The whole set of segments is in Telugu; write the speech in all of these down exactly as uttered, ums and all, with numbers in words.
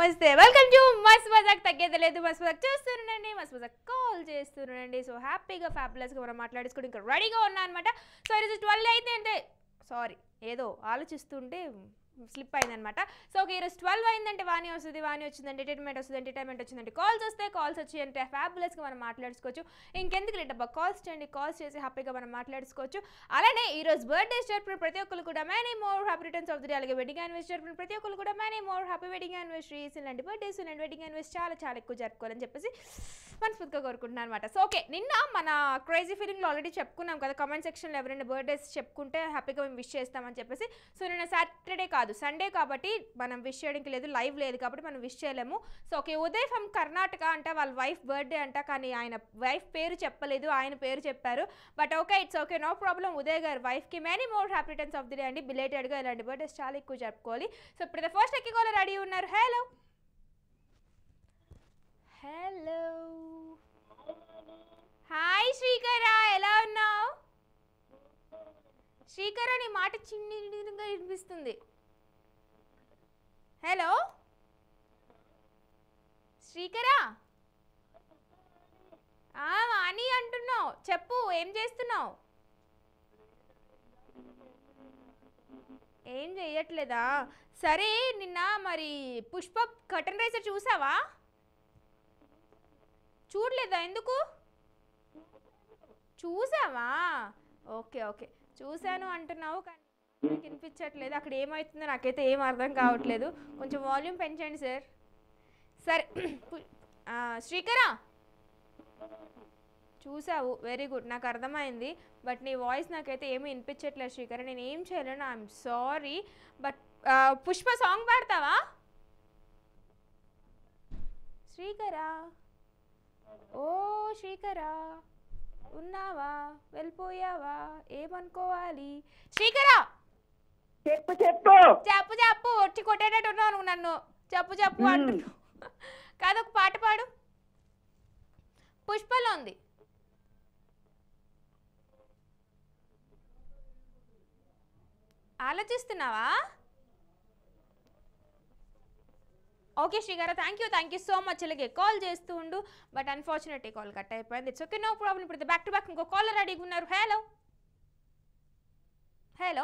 నమస్తే వెల్కమ్ టు మస్త్ మజాక్ తగ్గేది లేదు మస్త్ మజాక్ చూస్తున్నానండి మస్త్ మజాక్ కాల్ చేస్తున్నానండి సో హ్యాపీగా ఫ్యాబులస్గా మనం మాట్లాడేసుకుని ఇంకా రెడీగా ఉన్నా అనమాట సో ఈరోజు ట్వెల్వ్ అయితే అంటే సారీ ఏదో ఆలోచిస్తుంటే స్లిప్ అయిందనమాట సో ఓకే ఈరోజు ట్వెల్వ్ అయిందంటే వాణి వస్తుంది వాణి వచ్చింది ఎంటర్టైన్మెంట్ వస్తుంది ఎంటర్టైన్మెంట్ వచ్చిందంటే కాల్స్ వస్తే కాల్స్ వచ్చి అంటే ఫ్యాబులస్గా మనం మాట్లాడుకోవచ్చు ఇంకెందుకు లేటబ్బా కాల్స్ చేయండి కాల్స్ చేసి హ్యాపీగా మనం మాట్లాడుకోవచ్చు అలానే ఈరోజు బర్త్డే జరుపుకున్న ప్రతి ఒక్కరు కూడా many more happy returns of the day అలాగే వెడ్డింగ్ యానివర్సరీ జరుపుకున్న ప్రతి ఒక్కరు కూడా many more happy wedding anniversaries ఇలాంటి బర్త్డేస్ ఇలాంటి వెడ్డింగ్ యానివర్సరీ చాలా చాలా ఎక్కువ జరుపుకోవాలని చెప్పేసి మనస్ఫూర్తిగా కోరుకుంటున్నాను అనమాట సో ఓకే నిన్న మన క్రేజీ ఫీలింగ్లో ఆల్రెడీ చెప్పుకున్నాం కదా కామెంట్ సెక్షన్లో ఎవరైనా బర్త్డేస్ చెప్పుకుంటే హ్యాపీగా మేము విష్ చేస్తామని చెప్పేసి సో నిన్న సాటర్డే కాదు సండే కాబట్టి మనం విష్ చేయడానికి లేదు లైవ్ లేదు కాబట్టి మనం విష్ చేయలేము so okay Uday from Karnataka అంటే వాళ్ళ వైఫ్ బర్త్డే అంట కానీ ఆయన వైఫ్ పేరు చెప్పలేదు ఆయన పేరు చెప్పారు but okay it's okay no problem Uday గారు వైఫ్కి many more happy returns of the day అండి బిలేటెడ్గా ఇలాంటి బర్త్డేస్ చాలా ఎక్కువ జరుపుకోవాలి సో ఇప్పుడు ఫస్ట్ ఎక్కి కూడా రెడీ ఉన్నారు హలో హలో హాయ్ శ్రీకర ఎలా ఉన్నావు శ్రీకర నీ మాట చిన్నగా వినిపిస్తుంది హలో శ్రీకరా అని అంటున్నావు చెప్పు ఏం చేస్తున్నావు ఏం చెయ్యట్లేదా సరే నిన్న మరి పుష్ప కర్టన్ రైజర్ చూసావా చూడలేదా ఎందుకు చూసావా ఓకే ఓకే చూశాను అంటున్నావు కానీ నాకు వినిపించట్లేదు అక్కడ ఏమవుతుందో నాకైతే ఏం అర్థం కావట్లేదు కొంచెం వాల్యూమ్ పెంచండి సార్ సరే శ్రీకరా చూసావు వెరీ గుడ్ నాకు అర్థమైంది బట్ నీ వాయిస్ నాకైతే ఏమీ వినిపించట్లేదు శ్రీకర నేను ఏం చేయలేను I'm sorry but Pushpa song పాడతావా శ్రీకరా ఓ శ్రీకరా ఉన్నావా వెళ్ళిపోయావా ఏమనుకోవాలి శ్రీకరా చెప్పు చెప్పు చెప్పు చెప్పు వచ్చి కొట్టేటట్టు ఉన్నావు నువ్వు నన్ను చెప్పు చెప్పు అంటున్నావు కాదు ఒక పాట పాడు పుష్పలో ఉంది ఆలోచిస్తున్నావా ఓకే శ్రీగారు thank you thank you so much అలాగే కాల్ చేస్తూ ఉండు బట్ అన్ఫార్చునేట్లీ కాల్ కట్ అయిపోయింది ఇట్స్ ఓకే నో ప్రాబ్లం ఇప్పుడు బ్యాక్ టు బ్యాక్ ఇంకో కాలర్ రెడీగా ఉన్నారు hello hello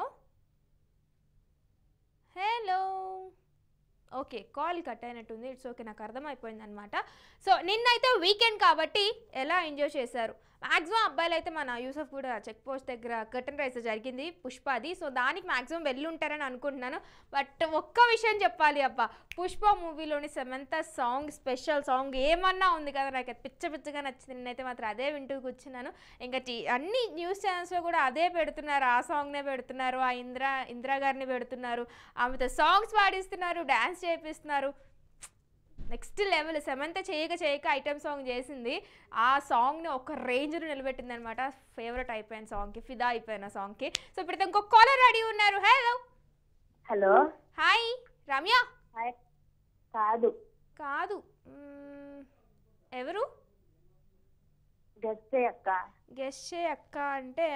hello okay call cut అయినట్టుంది ఇట్స్ ఓకే నాకు అర్థమైపోయింది అనమాట సో నిన్నైతే వీకెండ్ కాబట్టి ఎలా ఎంజాయ్ చేశారు మ్యాక్సిమం అబ్బాయిలు అయితే మన యూసఫ్ కూడా చెక్ పోస్ట్ దగ్గర కర్టన్ రైస్ జరిగింది పుష్పది సో దానికి మ్యాక్సిమం వెళ్ళి ఉంటారని అనుకుంటున్నాను బట్ ఒక్క విషయం చెప్పాలి అబ్బా పుష్ప మూవీలోని సమంత సాంగ్ స్పెషల్ సాంగ్ ఏమన్నా ఉంది కదా నాకు అది పిచ్చ పిచ్చగా నచ్చింది నేనైతే మాత్రం అదే వింటూ కూర్చున్నాను ఇంకా అన్ని న్యూస్ ఛానల్స్లో కూడా అదే పెడుతున్నారు ఆ సాంగ్నే పెడుతున్నారు ఆ ఇందిరా ఇందిరా గారిని పెడుతున్నారు ఆమెతో సాంగ్స్ పాడిస్తున్నారు డ్యాన్స్ చేపిస్తున్నారు నెక్స్ట్ లెవెల్ సమంత చేయక చేయక ఐటమ్ సాంగ్ చేసింది ఆ సాంగ్ని ఒక రేంజ్లో నిలబెట్టింది అనమాట ఫేవరెట్ అయిపోయిన సాంగ్కి ఫిదా అయిపోయిన సాంగ్కి సో ఇప్పుడు ఇంకొక కాలర్ రెడీ ఉన్నారు హలో హలో హాయ్ రమ్య కాదు కాదు ఎవరు గెస్టే అక్క గెస్టే అక్క అంటే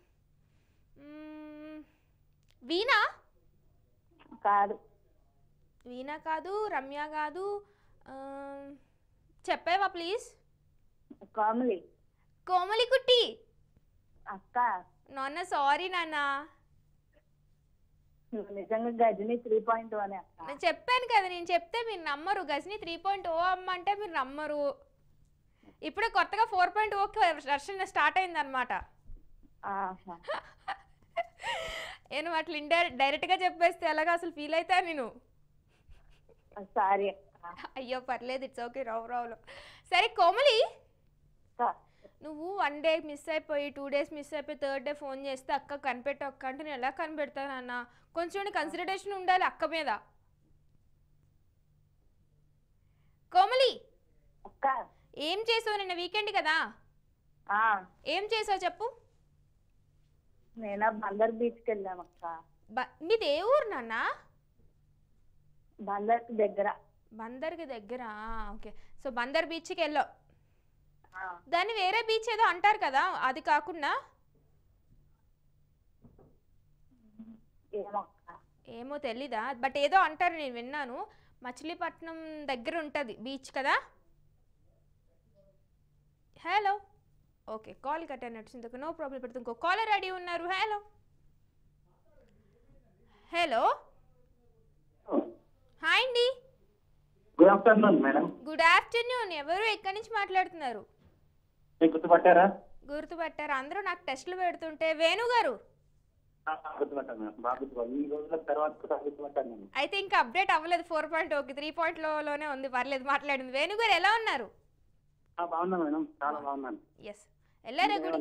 వీణా కాదు వీణా కాదు రమ్య కాదు చెప్పేవా ప్లీజ్ కోమలి కోమలి కుట్టి అక్క నాన్న సారీ నాన్న నిజంగా గజని త్రీ పాయింట్ వన్ అక్క నేను చెప్పాను కదా నేను చెప్తే మీరు నమ్మరు గజని త్రీ పాయింట్ ఓ అమ్మ అంటే మీరు నమ్మరు ఇప్పుడే కొత్తగా four point o version start అయిందనమాట నేను అట్లా ఇండైరెక్ట్ డైరెక్ట్గా చెప్పేస్తే ఎలాగా అసలు ఫీల్ అవుతా నేను సారీ అయ్యో పర్లేదు ఇట్స్ ఓకే రావు రావులో సరే కోమలి నువ్వు వన్ డే మిస్ అయిపోయి టూ డేస్ మిస్ అయిపోయి థర్డ్ డే ఫోన్ చేస్తే అక్క కనిపెట్టు అక్క అంటే నేను ఎలా కనిపెడతాను అన్న కొంచెం కన్సిడరేషన్ ఉండాలి అక్క మీద కోమలి అక్క ఏం చేసావు నిన్న వీకెండ్ కదా ఏం చేసావు చెప్పు నేను బందర్ బీచ్కి వెళ్ళాను అక్క మీది ఏ ఊరు నాన్న బందర్కి దగ్గర బందర్కి దగ్గర ఓకే సో బందర్ బీచ్కి వెళ్ళావు దాన్ని వేరే బీచ్ ఏదో అంటారు కదా అది కాకుండా ఏమో తెలీదా బట్ ఏదో అంటారు నేను విన్నాను మచిలీపట్నం దగ్గర ఉంటుంది బీచ్ కదా. హలో, ఓకే కాల్ కట్ అయినట్టు, నో ప్రాబ్లం. పెడుతుంది ఇంకో కాలర్ రెడీ ఉన్నారు. హలో హలో హాయ్ అండి. Good afternoon madam. Good afternoon. ఎవరు ఎక్కడి నుంచి మాట్లాడుతున్నారు? గుర్తుపట్టారా? గుర్తుపట్టారు. అందరూ నాకు టెస్టులు పెడుతుంటే వేణు గారు గుర్తుపట్టాను మేడం, బాగా గుర్తుపట్టాను. ఈ రోజుల తర్వాత గుర్తుపట్టాను నేను. అయితే ఇంకా అప్డేట్ అవ్వలేదు. Four point okay three point లోనే ఉంది. పర్లేదు మాట్లాడింది. వేణు గారు ఎలా ఉన్నారు? బాగున్నా మేడం, చాలా బాగున్నాను. ఎస్ వెళ్ళారా గుడి?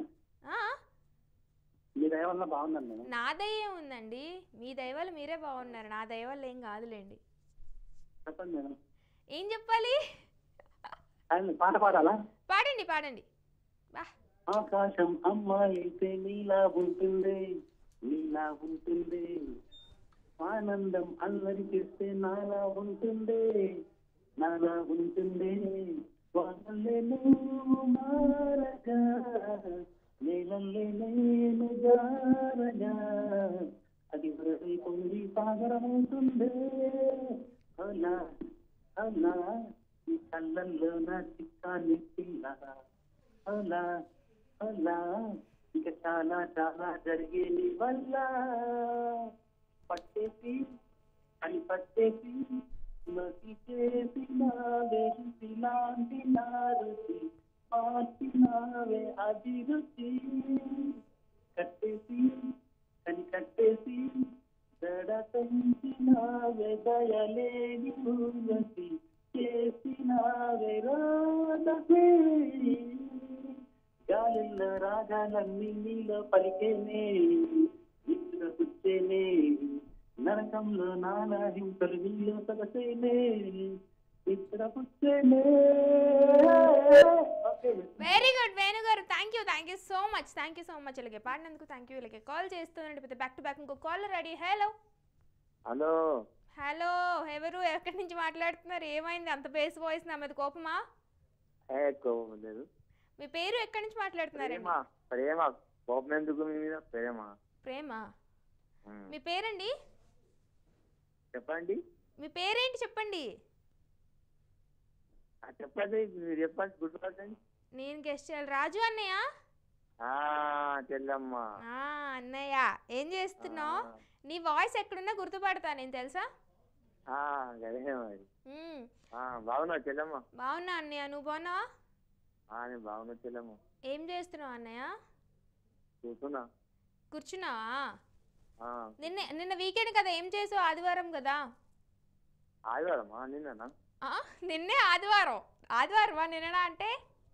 మీ దయ వల్ల బాగున్నాను మేడం. నా దయ ఉందండి, మీ దయ వల్ల మీరే బాగున్నారు. నా దయ వల్ల ఏం కాదులేండి. చెప్పండి మేడం. ఏం చెప్పాలి? పాట పాడాలా? పాడండి పాడండి. ఆకాశం అమ్మాయితే నీలా ఉంటుంది, నీలా ఉంటుంది. ఆనందం అల్లరి చేస్తే నాలా ఉంటుంది, నాలా ఉంటుంది. వాళ్ళే నువ్వు మారగా, నేలల్లే నేను జారగా, అది వరదై పొంగి సాగరమవుతుంది. అలా అలా ఈ కళ్ళల్లో నా చిక్కాన్ని పిల్ల, అలా అలా ఇక చాలా చాలా జరిగే నీ వల్ల. పట్టేసి అని పట్టేసి నది చేసినావే, లాంటి నా రుచి మార్చినావే అభిరుచి. కట్టేసి అని కట్టేసి దడ పెంచినావే, దయలేని ఊరసి చేసినావే రాధే. గాలిలో రాగాలన్నీ నీలో పలికేనే, నిద్ర పుచ్చేనే. నరకంలో నానా హింసలు నీలో సగసేనే, నిద్ర పుచ్చేనే. వెరీ గుడ్ వేణు గారు. Thank you thank you so much thank you so much. ఇలాగే పాడినందుకు థ్యాంక్ యూ. ఇలాగే కాల్ చేస్తుందండి. బ్యాక్ టు బ్యాక్ ఇంకో call ready. Hello hello hello ఎవరు ఎక్కడి నుంచి మాట్లాడుతున్నారు? ఏమైంది అంత బేస్ వాయిస్? నా మీద కోపమా? కోపం లేదు. మీ పేరు ఎక్కడి నుంచి మాట్లాడుతున్నారండి? ప్రేమ. కోపం ఎందుకు మీ మీద? ప్రేమ. ప్రేమ. మీ పేరండి? చెప్పండి. మీ పేరేంటి చెప్పండి. చెప్పండి మీరు చెప్పండి, గుర్తుపట్టండి. నేను గెస్ట్ చేయాలి. రాజు అన్నయ్య? చెల్లమ్మ. అన్నయ్య ఏం చేస్తున్నావు? నీ వాయిస్ ఎక్కడున్నా గుర్తుపడతా నేను, తెలుసా? బాగున్నా చెల్లమ్మ. బాగున్నా అన్నయ్య, నువ్వు బాగున్నావా? బాగున్నా చెల్లమ్మ. ఏం చేస్తున్నావు అన్నయ్య? కూర్చున్నా. కూర్చున్నావా? నిన్న నిన్న వీకెండ్ కదా, ఏం చేసావు? ఆదివారం కదా. ఆదివారమా? నిన్న నిన్నే ఆదివారం. ఆదివారమా నిన్న అంటే?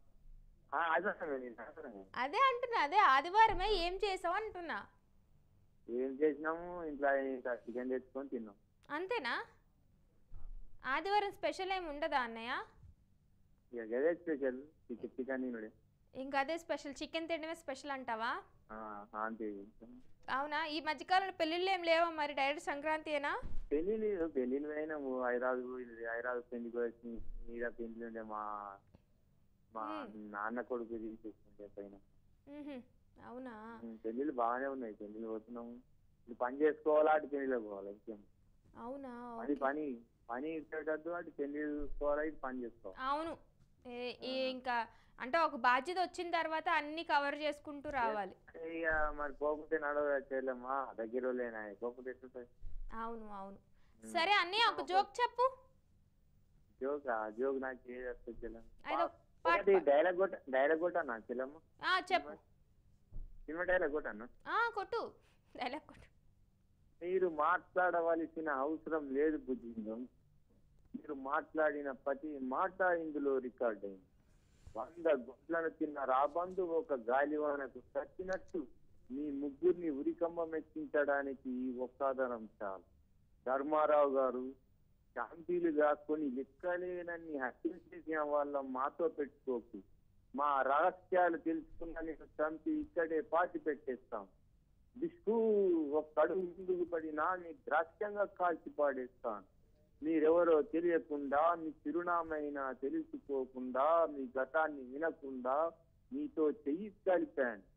అదే అంటున్నా, అదే ఆదివారమే. ఏం చేసావు అంటున్నా. ఏం చేసినాము, ఇంట్లో చికెన్ తెచ్చుకొని తిన్నాం. అంతేనా? ఆదివారం స్పెషల్ ఏమి ఉండదా అన్నయ్య? అదే స్పెషల్ చికెన్ తినడే. ఇంకా అదే స్పెషల్, చికెన్ తినడమే స్పెషల్ అంటావా? అంతే. అవునా? ఈ మధ్యకాలంలో పెళ్ళిళ్ళు ఏం లేవా మరి? డైరెక్ట్ సంక్రాంతియేనా? పెళ్లి లేదు, పెళ్లిళ్ళు అయినాము. హైదరాబాద్ హైదరాబాద్ పెళ్లికి వచ్చి మీద పెళ్లి ఉండే మా మా నాన్న కొడుకు తీసుకుంటే పైన. అవునా? పెళ్లిళ్ళు బాగానే ఉన్నాయి. పెళ్లిళ్ళు పోతున్నాము. పని చేసుకోవాలా, అటు పెళ్లిలో పోవాలి. ఇంకేం. అవునా? అది పని పని ఇచ్చేటట్టు అటు పెళ్లి చూసుకోవాలా, ఇటు పని చేసుకోవాలి. అవును. ఇంకా అంటే ఒక బాధ్యత వచ్చిన తర్వాత అన్ని కవర్ చేసుకుంటూ రావాలి. ఇక మరి పోకుంటే నడవ చేయలేమా, దగ్గర లేనా పోకుంటే. అవును అవును. సరే అన్నీ ఒక జోక్ చెప్పు. జోక్ జోక్ నాకు చెల్లెమ్మ. డైలాగ్ కొట్ట డైలాగ్ కొట్టా చెల్లమ్మ. చెప్పు. సినిమా డైలాగ్ కొట్టా. కొట్టు డైలాగ్ కొట్టు. మీరు మాట్లాడవలసిన అవసరం లేదు భుజంగం, మీరు మాట్లాడిన ప్రతి మాట ఇందులో రికార్డ్ అయింది. వంద గుడ్లను తిన్న రాబందు ఒక గాలివానకు చచ్చినట్టు మీ ముగ్గురిని ఉరికమ్మ మెచ్చించడానికి ఈ ఒక్కదనం చాలు. ధర్మారావు గారు, శాంతిలు కాసుకొని లెక్కలేనన్ని హత్యలు చేసిన వాళ్ళ మాతో పెట్టుకోకు. మా రహస్యాలు తెలుసుకున్న నేను చంపి ఇక్కడే పాతి పెట్టేస్తాం. బిస్కు ఒక అడుగు ముందుకు పడినా మీ ద్రాక్షంగా కాల్చి పాడేస్తాను. మీరెవరో తెలియకుండా, మీ చిరునామైనా తెలుసుకోకుండా, మీ గతాన్ని వినకుండా మీతో చెయ్యి కలిపాను.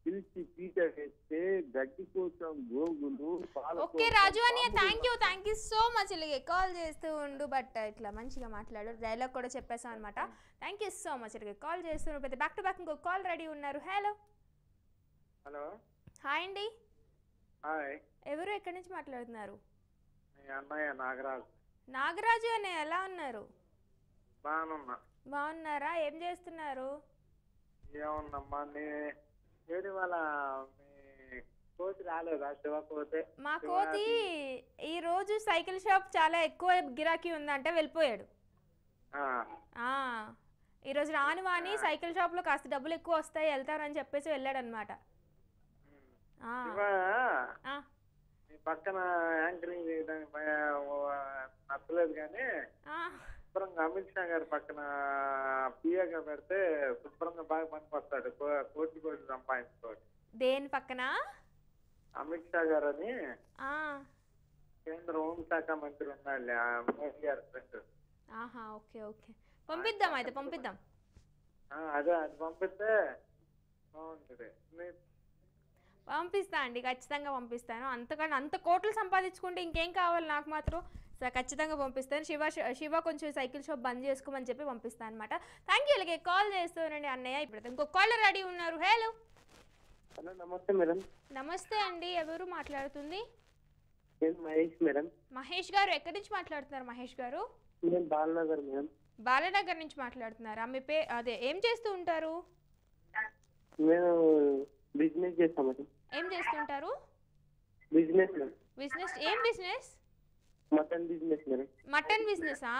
పిలిచి పీట వేస్తే గడ్డి కోసం గోగులు పాల ఓకే కోసం రాజు అని పాములు thank you thank you so much ఇలాగే కాల్ చేస్తూ ఉండు బట్ ఇట్లా మంచిగా మాట్లాడు డైలాగ్ కూడా చెప్పేసాం అనమాట థ్యాంక్ యూ సో మచ్ ఇలాగే కాల్ చేస్తూ పెద్ద బ్యాక్ టు బ్యాక్ ఇంకో కాల్ రెడీ ఉన్నారు హలో హలో హాయ్ అండి హాయ్ ఎవరు ఎక్కడి నుంచి మాట్లాడుతున్నారు మీ అన్నయ్య నాగరాజు నాగరాజు అని ఎలా ఉన్నారు బాగున్నా బాగున్నారా ఏం చేస్తున్నారు ఏమున్నమ్మా నీ ఏది వాళ్ళ మీ కోతి రాలేదా శివ కోతి మా కోతి ఈ రోజు సైకిల్ షాప్ చాలా ఎక్కువ గిరాకీ ఉందంటే వెళ్ళిపోయాడు ఆ, ఆ ఈరోజు రాను వాని సైకిల్ షాప్లో కాస్త డబ్బులు ఎక్కువ వస్తాయి వెళ్తానని చెప్పేసి వెళ్ళాడు అనమాట శివ నీ పక్కన యాంకరింగ్ చేయడానికి భయ- ఓ- నచ్చలేదు కానీ శుభ్రంగా అమిత్ షా గారి పక్కన పిఏగా పెడితే శుభ్రంగా బాగా పనికొస్తాడు కో- కోటి కోటి సంపాదించుకోవచ్చు దేని పక్కన అమిత్ షా గారు అని ఆ, కేంద్ర హోంశాఖ మంత్రి ఉన్నాడు ఆ మోదీ గారి ఫ్రెండ్ ఆహా ఓకే ఓకే పంపిద్దాం అయితే పంపిద్దాం అదే అది పంపిస్తే బాగుంటుంది నీ- పంపిస్తా అండి ఖచ్చితంగా పంపిస్తాను అంతకన్నా అంత కోట్లు సంపాదించుకుంటే ఇంకేం కావాలి నాకు మాత్రం సో ఖచ్చితంగా పంపిస్తాను శివ శివ కొంచెం సైకిల్ షాప్ బంద్ చేసుకోమని చెప్పి పంపిస్తాను అనమాట థ్యాంక్ యూ ఇలాగే కాల్ చేస్తానండి అన్నయ్య ఇప్పుడు ఇంకో కాలర్ రెడీ ఉన్నారు హలో హలో నమస్తే మేడం నమస్తే అండి ఎవరు మాట్లాడుతుంది నేను మహేష్ మేడం మహేష్ గారు ఎక్కడి నుంచి మాట్లాడుతున్నారు మహేష్ గారు నేను బాలనగర్ మేడం బాలనగర్ నుంచి మాట్లాడుతున్నారా మీ పే అదే ఏం చేస్తూ ఉంటారు నేను బిజినెస్ చేస్తాను మేడం ఏం చేస్తుంటారు బిజినెస్ మేడం బిజినెస్ ఏం business mutton business madam mutton బిజినెసా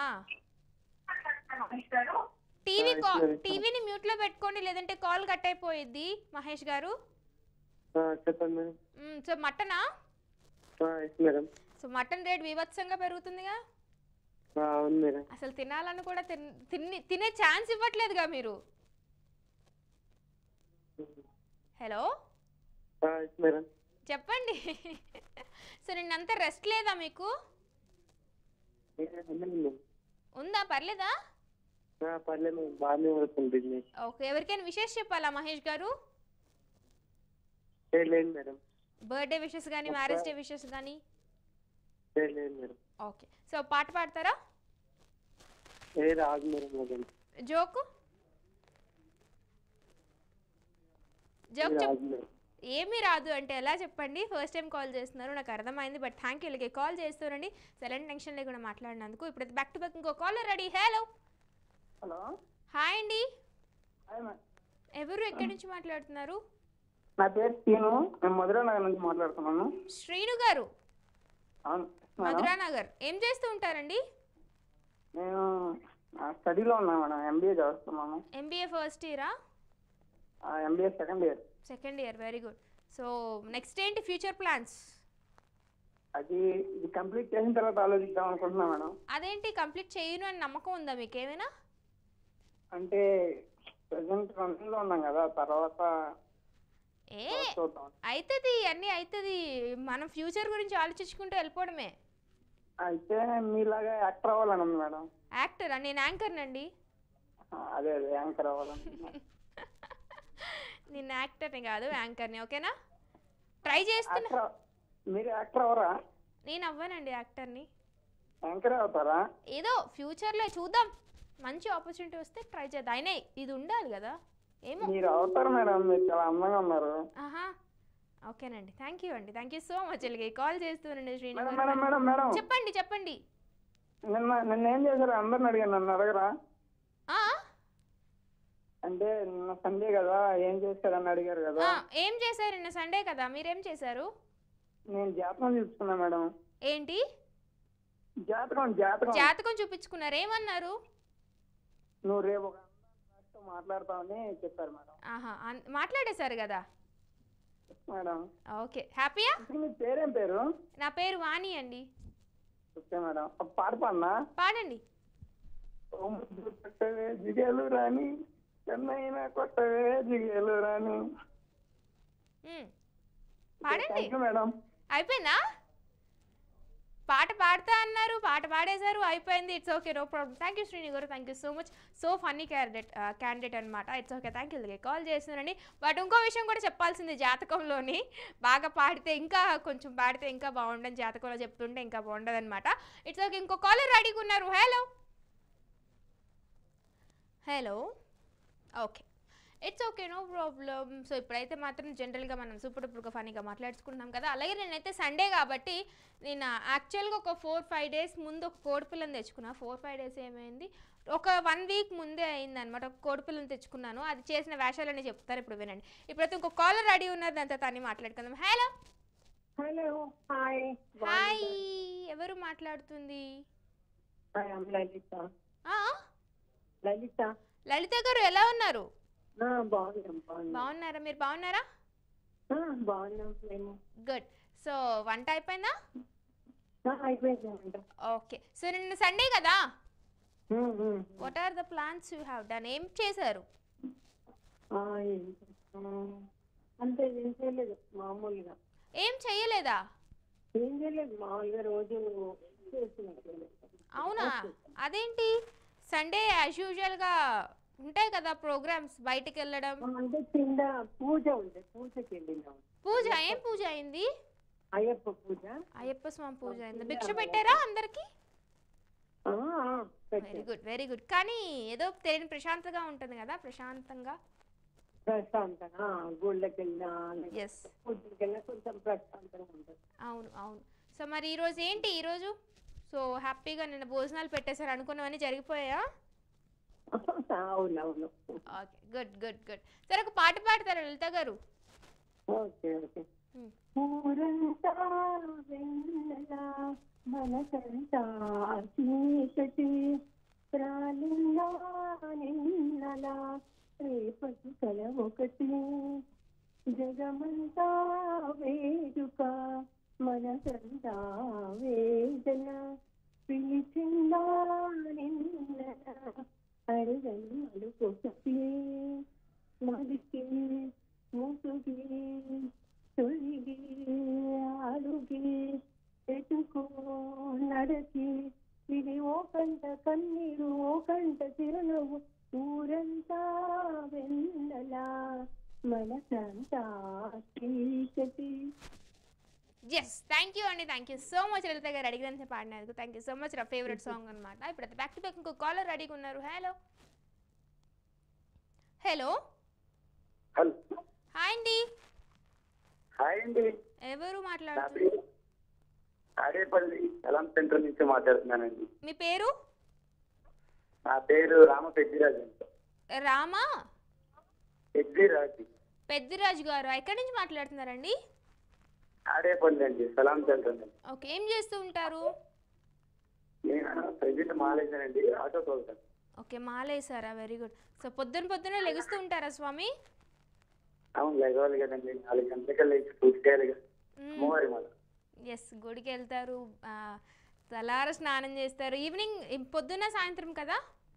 టీవీ కాల్ టీవీని మ్యూట్లో పెట్టుకోండి లేదంటే కాల్ కట్ అయిపోయిద్ది మహేష్ గారు ఆ, చెప్పండి మేడం మ్మ్, సో మటనా yes madam so mutton rate వివత్సంగా పెరుగుతుందిగా ఆ, అవును మేడం అసలు తినాలని కూడా తిన్- తిని తినే ఛాన్స్ ఇవ్వట్లేదుగా మీరు హలో ఎస్ మేడం చెప్పండి సో నిన్నంతా రెస్ట్ లేదా మీకు ఉందా పర్లేదా ఆ, పర్లేదు మేడం బాగానే వస్తుంది బిజినెస్ ఓకే ఎవరికైనా విషెస్ చెప్పాలా మహేష్ గారు ఏ, లేదు మేడం బర్త్డే విషెస్ కానీ మ్యారేజ్ డే విషెస్ కానీ ఏ, లేదు మేడం ఓకే సో పాట పాడతారా ఏ రాదు మేడం మేడం జోకు జోక్ చెప్ రాదు మేడం ఏమీ రాదు అంటే ఎలా చెప్పండి ఫస్ట్ టైం కాల్ చేస్తున్నారు నాకు అర్థమైంది బట్ థ్యాంక్ యూ ఇలాగే కాల్ చేస్తారండి సైలెంట్ టెన్షన్ లేకుండా మాట్లాడినందుకు ఇప్పుడు బ్యాక్ టు బ్యాక్ ఇంకో caller ready hello hello hi అండి హాయ్ మ్యామ్. ఎవరు ఎక్కడి నుంచి మాట్లాడుతున్నారు నా పేరు శ్రీను నేను మధురా నగర్ నుంచి మాట్లాడుతున్నాను శ్రీను గారు అవును మేడం. మధురా నగర్ ఏం చేస్తూ ఉంటారండి నేను స్టడీలో ఉన్నాను మేడం ఎంబీఏ చదువుతున్నాను ఎంబీఏ ఫస్ట్ ఇయరా MBA second year second year very good so next ఏంటి ఫ్యూచర్ ప్లాన్స్ అది ఇది కంప్లీట్ చేసిన తర్వాత ఆలోచిద్దాం అనుకుంటున్నా మేడం అదేంటి కంప్లీట్ చేయను అని నమ్మకం ఉందా మీకు ఏమైనా అంటే ప్రజెంట్ రన్నింగ్లో ఉన్నాం కదా తర్వాత ఏ చూద్దాం అవుతుంది అన్నీ అవుతుంది మనం ఫ్యూచర్ గురించి ఆలోచించుకుంటూ వెళ్ళిపోవడమే అయితే మీలాగా యాక్టర్ అవ్వాలని ఉంది మేడం యాక్టరా నేను యాంకర్నండి ఆ, అదే అదే యాంకర్ అవ్వాలని నేను యాక్టర్ని కాదు యాంకర్ని ఓకేనా ట్రై చేస్తున్నా యాక్టర్ మీరు యాక్టర్ అవరా నేను అవ్వనండి యాక్టర్ని యాంకర్ అవుతారా ఏదో ఫ్యూచర్లో చూద్దాం మంచి ఆపర్చునిటీ వస్తే ట్రై చేద్దాం అయినా ఇది ఉండాలి కదా ఏమో మీరు అవుతారు మేడం మీరు చాలా అందంగా ఉన్నారు ఆహా ఓకేనండి థ్యాంక్ యూ అండి థ్యాంక్ యూ సో మచ్ ఇలాగే కాల్ చేస్తున్నాండి శ్రీను మేడం గారు. మేడం మేడం మేడం చెప్పండి చెప్పండి నిన్న నిన్న ఏం చేశారు అందరిని అడిగాను నన్ను అడగరా ఆ? అంటే నిన్న సండే కదా ఏం చేశారని అడిగారు కదా ఆ, ఏం చేశారు నిన్న సండే కదా మీరేం చేశారు నేను జాతకం చూసుకున్నా మేడం ఏంటి జాతకం జాతకం జాతకం చూపించుకున్నారు ఏమన్నారు నువ్వు రేపు ఒక అమ్మాయితో మాట్లాడతావని చెప్పారు మేడం ఆహా అన్- మాట్లాడేశారు కదా మేడం ఓకే హ్యాపీయా ఇప్పుడు మీ పేరేం పేరు నా పేరు వాణి అండి ఓకే మేడం ఒక పాట పాడినా పాడండి ఓ ముద్దు కొట్టవే జిగేలు రాని చెన్నైనా కొట్టవే జిగేలు రాని మ్. పాడండి థ్యాంక్ యూ మేడం అయిపోయిందా పాట పాడతా అన్నారు, పాట పాడేశారు, అయిపోయింది. It's okay, no problem. Thank you Srini గారు, thank you so much. So funny candidate candidate అనమాట. It's okay, thank you. Call చేస్తున్నానండి. బట్ ఇంకో విషయం కూడా చెప్పాల్సింది, జాతకంలోని బాగా పాడితే ఇంకా కొంచెం పాడితే ఇంకా బాగుండని జాతకంలో చెప్తుంటే ఇంకా బాగుండదు అనమాట. It's okay. ఇంకో కాలర్ రెడీగా ఉన్నారు. Hello hello okay, it's okay, no problem. So ఇప్పుడైతే మాత్రం జనరల్గా మనం సూపర్ డూపర్గా ఫనీగా మాట్లాడుకుంటున్నాం కదా. అలాగే నేనైతే సండే కాబట్టి నేను యాక్చువల్గా ఒక ఫోర్ ఫైవ్ డేస్ ముందు ఒక కోడిపిల్లని తెచ్చుకున్నా. ఫోర్ ఫైవ్ డేస్ ఏమైంది, ఒక వన్ వీక్ ముందే అయింది అనమాట. ఒక కోడిపిల్లని తెచ్చుకున్నాను. అది చేసిన వేషాలని చెప్తారు, ఇప్పుడు వినండి. ఇప్పుడైతే ఇంకో కాలర్ రెడీ ఉన్నారు, దాంతో తన్ని మాట్లాడుకుందాం. Hello hello, hi. హాయ్, ఎవరు మాట్లాడుతుంది? లలిత. ఆ? లలిత. లలిత గారు ఎలా ఉన్నారు? బాగున్నాం. బాగున్నాం. బాగున్నారా? మీరు బాగున్నారా? బాగున్నాం మేము. గుడ్. సో వంట అయిపోయిందా? అయిపోయింది. ఓకే. సో నిన్న సండే కదా, what are the plans you have done? ఏం చేశారు? అంతే, ఏం చేయలేదు, మామూలుగా. ఏం చేయలేదా? ఏం చేయలేదు, మామూలుగా రోజు చేస్తున్నట్టు. అవునా? అదేంటి, సండే యాజ్ యూజువల్గా ఉంటాయి కదా ప్రోగ్రామ్స్, బయటికి వెళ్ళడం. అంటే కింద పూజ ఉంది, పూజకి వెళ్ళినాం. పూజ? ఏం పూజ అయింది? అయ్యప్ప పూజ. అయ్యప్ప స్వామి పూజ అయింది. భిక్ష పెట్టారా అందరికి? Very good, very good. కానీ ఏదో తెలియని ప్రశాంతంగా ఉంటుంది కదా, ప్రశాంతంగా. ప్రశాంతంగా గుళ్ళకి వెళ్ళినా, ఎస్, పూజకి వెళ్ళినా కొంచెం ప్రశాంతంగా ఉంటుంది. అవును అవును. సో మరి ఈరోజు ఏంటి ఈరోజు? సో హ్యాపీగా నిన్న భోజనాలు పెట్టేశారు, అనుకున్నవన్నీ జరిగిపోయా? అవునవును. Okay, good good good. సరే ఒక పాట పాడతారా లలిత గారు? Okay okay. ఊరంతా వెన్నెల, మనసంతా చీకటి, ప్రాణంగా నిన్నల, రేపటి కల ఒకటి, జగమంతా వేడుక, మనసంతా వేదన, పిలిచిందా నిన్నల, అరగని అడుకొకటి, మదికి ముసుగి తొలిగి అడుగి ఎటుకో నడకి, ఇది ఓ కంట కన్నీరు, ఓ కంట చిరునవ్వు, ఊరంతా వెన్నెల, మనసంతా చీకటి. ఎస్, థ్యాంక్ యూ అండి, thank you so much Lalitha గారు అడిగినంత పాడినందుకు. Thank you so much. నా ఫేవరెట్ సాంగ్ అనమాట. ఇప్పుడు బ్యాక్ టు బ్యాక్ ఇంకో కాలర్ రెడీగా ఉన్నారు. హలో హలో హలో, హాయ్ అండి. హాయ్ అండి. ఎవరు నా మాట్లాడుతున్నారు? పేరు ఆడేపల్లి సలాం సెంటర్ నుంచి మాట్లాడుతున్నానండి. మీ పేరు? నా పేరు రామ పెద్దిరాజు అండి. రామా పెద్దిరాజు. పెద్దిరాజు గారు ఎక్కడి నుంచి మాట్లాడుతున్నారండి? ఆడేపల్లి అండి, సలాం సెంటర్ అండి. ఓకే, ఏం చేస్తూ ఉంటారు? నేను ప్రజెంట్ మాలేసానండి, ఆటో తోలుతాను. ఓకే, మాలేసారా? Very good. సో పొద్దున పొద్దున లెగుస్తూ ఉంటారా స్వామి? అవును, లెగవాలి కదండి, నాలుగు గంటలకి లేచి పూజ చేయాలి కదా అమ్మవారి మాట. ఎస్, గుడికి వెళ్తారు, తలార స్నానం చేస్తారు, ఈవినింగ్ పొద్దున్న సాయంత్రం కదా?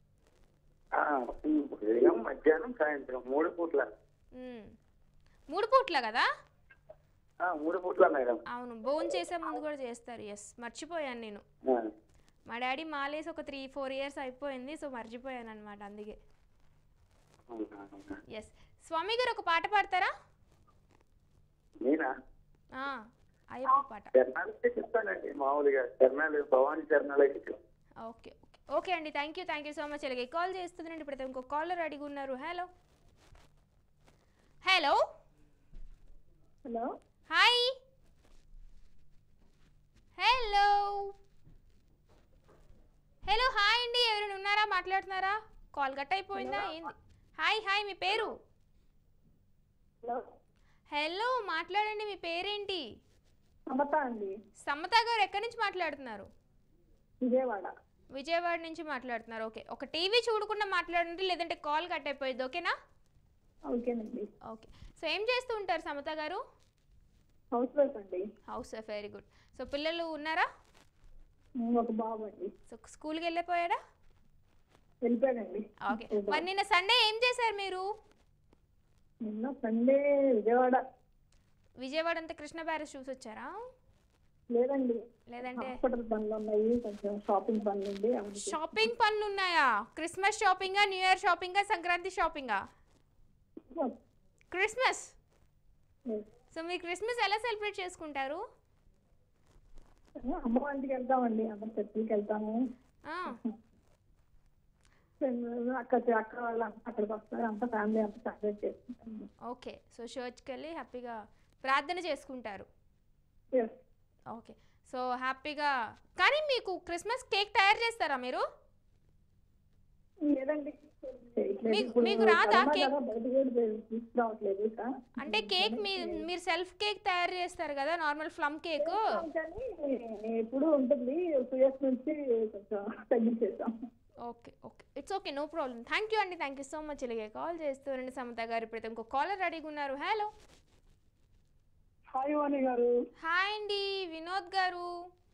ఉదయం మధ్యాహ్నం సాయంత్రం మూడు పూట్ల. మూడు పూట్ల కదా? మూడు పూట్ల మేడం. అవును, భోజనం చేసే ముందు కూడా చేస్తారు. ఎస్, మర్చిపోయాను నేను. మా డాడీ మాలేసి ఒక త్రీ ఫోర్ ఇయర్స్ అయిపోయింది, సో మర్చిపోయాను అనమాట, అందుకే. ఎస్, స్వామి గారు ఒక పాట పాడతారా? నేనా? అయ్యప్ప పాట. చరణాలు చెప్తానండి, మామూలుగా చరణాలు, భవానీ చరణాలు అయితే. ఓకే ఓకే ఓకే అండి, thank you thank you so much. అలాగే కాల్ చేస్తుందండి. ఇప్పుడు ఇంకో కాలర్ అడిగి ఉన్నారు. Hello hello hello, hi. Hello hello hi అండి, ఎవరైనా ఉన్నారా? మాట్లాడుతున్నారా? కాల్ కట్ అయిపోయిందా ఏంది? హాయ్ హాయ్, మీ పేరు? హలో, మాట్లాడండి, మీ పేరేంటి? సమత అండి. సమత గారు ఎక్కడి నుంచి మాట్లాడుతున్నారు? విజయవాడ. విజయవాడ నుంచి మాట్లాడుతున్నారు. ఓకే, ఒక టీవీ చూడకుండా మాట్లాడండి, లేదంటే కాల్ కట్ అయిపోయింది. ఓకేనా? ఓకేనండి. ఓకే. సో ఏం చేస్తూ ఉంటారు సమత గారు? హౌస్ వైఫ్ అండి. House wife, very good. So పిల్లలు ఉన్నారా? ఒక బాబు అండి. సో స్కూల్కి వెళ్ళిపోయారా? వెళ్ళిపోయాడండి. ఓకే, మరి నిన్న సండే ఏం చేశారు మీరు? నిన్న సండే విజయవాడ. విజయవాడ అంతా కృష్ణ బ్యారేజ్ చూసి వచ్చారా? లేదండి, లేదంటే హాస్పిటల్ పనులు ఉన్నాయి, కొంచెం షాపింగ్ పనులు ఉంది. షాపింగ్ పనులు ఉన్నాయా? క్రిస్మస్ షాపింగా, న్యూ ఇయర్ షాపింగా, సంక్రాంతి షాపింగా? క్రిస్మస్. సో మీరు క్రిస్మస్ ఎలా సెలబ్రేట్ చేసుకుంటారు? అమ్మ వాళ్ళకి వెళ్తామండి, అమ్మ చర్చికి వెళ్తాము. అక్క అక్క వాళ్ళు అక్కడికి వస్తారు, అంతా ఫ్యామిలీ అంతా సెలబ్రేట్ చేసుకుంటాము. ఓకే, సో చర్చ్కి వెళ్ళి హ్యాపీగా ప్రార్థన చేసుకుంటారు. ఓకే, సో హ్యాపీగా. కానీ మీకు క్రిస్మస్ కేక్ తయారు చేస్తారా మీరు? లేదండి, మీకు రాదా కేక్? రావట్లేదు. అంటే కేక్ మీరు సెల్ఫ్ కేక్ తయారు చేస్తారు కదా, నార్మల్ ప్లమ్ కేక్. ఎప్పుడు ఉంటుంది, టూ ఇయర్స్ నుంచి కొంచెం తగ్గించేసాం. Okay okay, it's okay, no problem. Thank you అండి, థ్యాంక్ యూ సో మచ్. ఇలాగే కాల్ చేస్తారండి సమత గారు. ఇప్పుడైతే ఇంకో కాలర్ రెడీగా ఉన్నారు. హలో. హాయ్ వాణి గారు. హాయ్ అండి, వినోద్ గారు.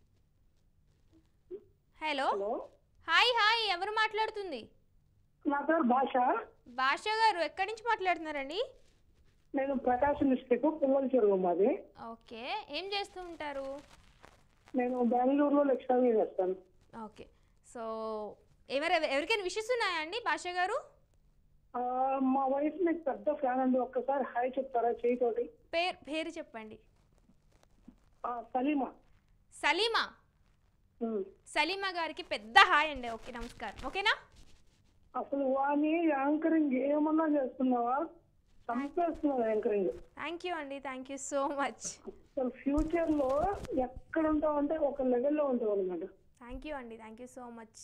హలో. హాయ్ హాయ్, ఎవరు మాట్లాడుతుంది? నా పేరు భాష. భాష గారు, ఎక్కడి నుంచి మాట్లాడుతున్నారండి? నేను ప్రకాశం డిస్ట్రిక్ట్, పుల్లల చెరువు మాది. ఓకే, ఏం చేస్తూ ఉంటారు? నేను బెంగళూరులో లెక్చరర్గా చేస్తాను. ఓకే, సో ఎవరు ఎవరికైనా విషెస్ ఉన్నాయా అండి భాష గారు? మా వైఫ్ మీకు పెద్ద ఫ్యాన్ అండి, ఒక్కసారి హాయ్ చెప్తారా చేయితోటి? పేరు పేరు చెప్పండి. సలీమా. సలీమా. సలీమా గారికి పెద్ద హాయ్ అండి. ఓకే, నమస్కారం. ఓకేనా? అసలు వాణి యాంకరింగ్ ఏమన్నా చేస్తున్నావా? చంపేస్తున్నావు యాంకరింగ్. థ్యాంక్ యూ అండి, థ్యాంక్ యూ సో మచ్. అసలు ఫ్యూచర్ లో ఎక్కడ ఉంటావు అంటే ఒక లెవెల్లో ఉంటావు అన్నమాట. థ్యాంక్ యూ అండి, thank you so much.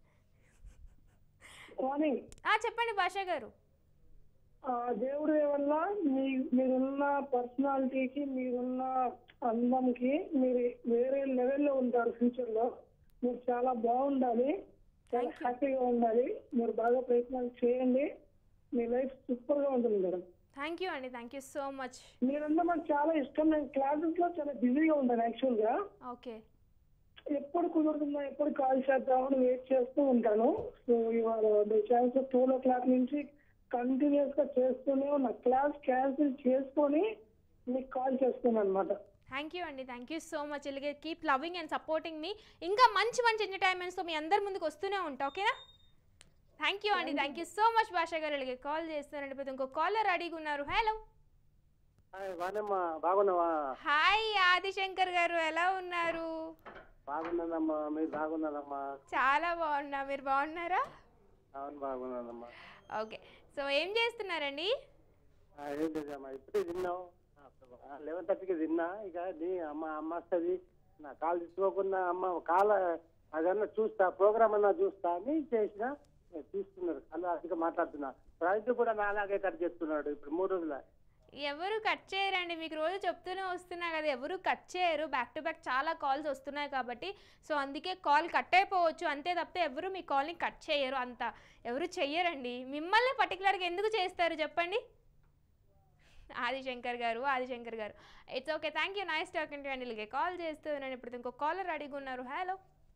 Vani, చెప్పండి భాష గారు. దేవుడి వల్ల మీ మీరున్న పర్సనాలిటీకి, మీరున్న అందంకి మీరు వేరే లెవెల్లో ఉంటారు. ఫ్యూచర్ లో మీరు చాలా బాగుండాలి, చాలా హ్యాపీగా ఉండాలి. మీరు బాగా ప్రయత్నాలు చేయండి, మీ లైఫ్ సూపర్ గా ఉంటుంది మేడం. థ్యాంక్ యూ అండి, థ్యాంక్ యూ సో మచ్. మీరంతా నాకు చాలా ఇష్టం. నేను క్లాసెస్ లో చాలా బిజీగా ఉంటాను యాక్చువల్ గా. ఓకే, ఎప్పుడు కుదురుతుందా, ఎప్పుడు కాల్ చేద్దామని వెయిట్ చేస్తూ ఉంటాను. సో ఇవాళ ఛాన్స్ టూ ఓ క్లాక్ నుంచి కంటిన్యూస్ గా చేస్తూనే ఉన్నా. క్లాస్ క్యాన్సిల్ చేసుకొని మీకు కాల్ చేస్తున్నాను అనమాట. థ్యాంక్ యూ అండి, థ్యాంక్ యూ సో మచ్. ఇలాగే కీప్ లవింగ్ అండ్ సపోర్టింగ్ మీ. ఇంకా మంచి మంచి ఎంటర్టైన్మెంట్స్తో మీ అందరి ముందుకు వస్తూనే ఉంటా. ఓకేనా? థ్యాంక్ యూ అండి, thank you so much Bhasha గారు. ఇలాగే కాల్ చేస్తున్నారండి. ఇప్పుడు ఇంకో కాలర్ అడిగి ఉన్నారు. హలో. బాగున్నావా? హాయ్ ఆదిశంకర్ గారు, ఎలా ఉన్నారు? బాగున్నానమ్మా, మీరు బాగున్నారమ్మా? చాలా బాగున్నా, మీరు బాగున్నారా? అవును, బాగున్నానమ్మా. ఓకే, సో ఏం చేస్తున్నారండి? ఏం లేదమ్మా, ఇప్పుడే తిన్నావు. లెవెన్ థర్టీకి తిన్నా. ఇక నీ అమ్మ అమ్మ వస్తుంది, నా కాల్ తీసుకోకుండా అమ్మ కాల్ అదన్నా చూస్తా, ప్రోగ్రామ్ అన్నా చూస్తా అని చేసిన తీసుకున్నారు. అలా అదిగా మాట్లాడుతున్నా. రైతు కూడా నాలాగే కట్ చేస్తున్నాడు ఇప్పుడు మూడు రోజుల. ఎవరు కట్ చేయరండి, మీకు రోజు చెప్తూనే వస్తున్నా కదా, ఎవరు కట్ చేయరు. బ్యాక్ టు బ్యాక్ చాలా కాల్స్ వస్తున్నాయి కాబట్టి, సో అందుకే కాల్ కట్ అయిపోవచ్చు అంతే తప్ప ఎవరు మీ కాల్ని కట్ చేయరు. అంత ఎవరు చెయ్యరండి. మిమ్మల్ని పర్టికులర్గా ఎందుకు చేస్తారు చెప్పండి? ఆదిశంకర్ గారు, ఆదిశంకర్ గారు, it's okay, thank you, nice talking to అండి. ఇలాగే కాల్ చేస్తూ నేను ఇప్పుడు ఇంకో కాలర్ అడిగి ఉన్నారు. హలో.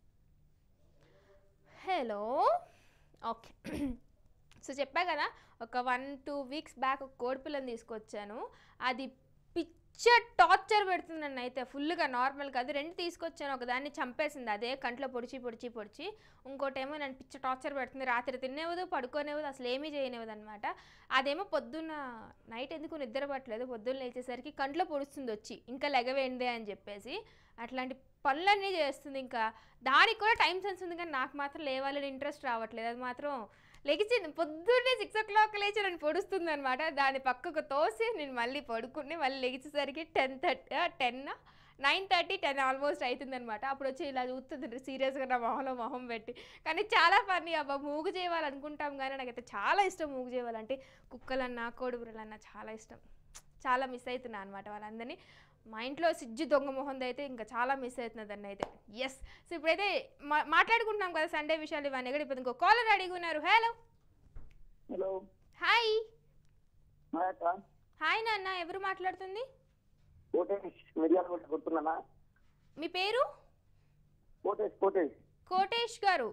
హలో. ఓకే, సో చెప్పా కదా, ఒక వన్ టూ వీక్స్ బ్యాక్ ఒక కోడిపిల్లని తీసుకొచ్చాను. అది పిచ్చ టార్చర్ పెడుతుంది నన్ను అయితే ఫుల్గా. నార్మల్గా అది రెండు తీసుకొచ్చాను, ఒకదాన్ని చంపేసింది, అదే కంట్లో పొడిచి పొడిచి పొడిచి. ఇంకోటేమో నన్ను పిచ్చ టార్చర్ పెడుతుంది, రాత్రి తినేవదు, పడుకోనేవదు, అసలు ఏమీ చేయనివ్వదు అనమాట. అదేమో పొద్దున్న నైట్ ఎందుకు నిద్ర పట్టలేదు, పొద్దున్న లేచేసరికి కంట్లో పొడుస్తుంది వచ్చి, ఇంకా లెగవేందే అని చెప్పేసి అట్లాంటి పనులన్నీ చేస్తుంది. ఇంకా దానికి కూడా టైం సెన్స్ ఉంది, కానీ నాకు మాత్రం లేవాలని ఇంట్రెస్ట్ రావట్లేదు. అది మాత్రం లెగిచి పొద్దున్నే సిక్స్ ఓ క్లాక్ లేచి నన్ను పొడుస్తుంది అనమాట. దాని పక్కకు తోసి నేను మళ్ళీ పడుకుని మళ్ళీ లెగిచేసరికి ten thirty ten nine thirty ten almost అవుతుంది అనమాట. అప్పుడు వచ్చి ఇలా చూస్తుంది సీరియస్గా నా మొహంలో మొహం పెట్టి. కానీ చాలా ఫన్నీ అబ్బా, మూగు చేయాలనుకుంటాం కానీ నాకైతే చాలా ఇష్టం మూగు చేయాలంటే. కుక్కలన్నా కోడిబుర్రలన్నా చాలా ఇష్టం. చాలా మిస్ అవుతున్నా అనమాట వాళ్ళందరినీ. మా ఇంట్లో సిజ్జు దొంగ మొహంది అయితే ఇంకా చాలా మిస్ అవుతుంది దాన్ని అయితే. ఎస్, సో ఇప్పుడైతే మా మాట్లాడుకుంటున్నాం కదా సండే విషయాలు ఇవన్నీ కూడా. ఇప్పుడు ఇంకో కాలర్ అడిగి ఉన్నారు. హలో. హలో. హాయ్. హాయ్ నాన్న, ఎవరు మాట్లాడుతుంది? మీ పేరు? కోటేష్. కోటేష్ కోటేష్ గారు,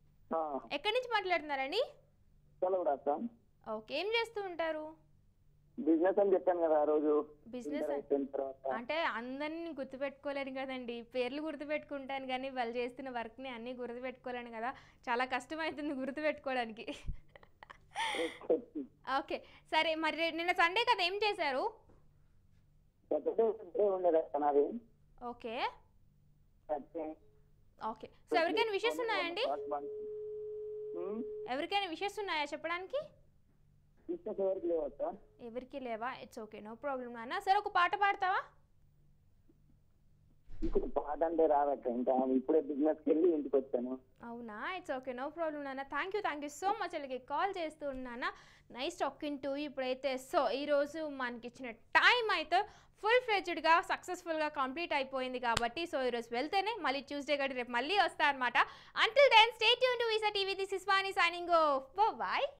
ఎక్కడి నుంచి మాట్లాడుతున్నారండి? ఓకే, ఏం చేస్తూ ఉంటారు? బిజినెస్ అని చెప్పాను కదా ఆ రోజు. బిజినెస్ ఇంటర్ అయిపోయిన తర్వాత అంటే అందరిని గుర్తుపెట్టుకోలేను కదండి, పేర్లు గుర్తుపెట్టుకుంటాను కానీ వాళ్ళు చేస్తున్న వర్క్ని అన్నీ గుర్తుపెట్టుకోలేను కదా, చాలా కష్టమవుతుంది గుర్తుపెట్టుకోవడానికి. ఓకే సరే, మరి రే- నిన్న సండే కదా ఏం చేశారు? సాటర్డే సండే ఉండేది అక్క నాది. ఓకే అయితే ఓకే సో ఎవరికైనా విషెస్ ఉన్నాయండి? ఉమ్, ఎవరికైనా విషెస్ ఉన్నాయా చెప్పడానికి? బిజినెస్ ఎవరికి లేవు అక్క. ఎవరికి లేవా? ఇట్స్ ఓకే, నో ప్రాబ్లం నాన్న. సరే ఒక పాట పాడతావా? ఇప్పుడు పాట అంటే రాదక్క, ఇంకా ఇప్పుడే బిజినెస్కి వెళ్ళి ఇంటికి వచ్చాను. అవునా, ఇట్స్ ఓకే, నో ప్రాబ్లం నాన్న. Thank you thank you so much. అలాగే కాల్ చేస్తూ ఉన్నానా, నైస్ టాకింగ్ టు. ఇప్పుడైతే సో ఈరోజు మనకి ఇచ్చిన టైం అయితే ఫుల్ ఫ్లెడ్జ్డ్గా సక్సెస్ఫుల్గా కంప్లీట్ అయిపోయింది కాబట్టి సో ఈరోజు వెళ్తేనే మళ్ళీ ట్యూస్డే గడి రేపు మళ్ళీ వస్తా అనమాట. Until then stay tune to Eesa TV. This is Vani signing off. By.